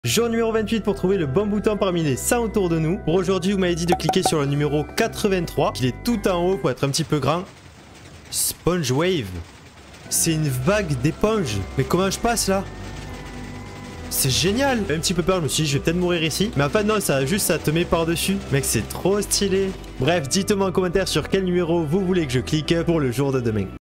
Jour numéro 28 pour trouver le bon bouton parmi les 100 autour de nous. Pour aujourd'hui, vous m'avez dit de cliquer sur le numéro 83, qui est tout en haut pour être un petit peu grand. Sponge Wave. C'est une vague d'éponge. Mais comment je passe là? C'est génial. J'ai un petit peu peur, je me suis dit je vais peut-être mourir ici. Mais en fait non, ça te met par-dessus. Mec, c'est trop stylé. Bref, dites-moi en commentaire sur quel numéro vous voulez que je clique pour le jour de demain.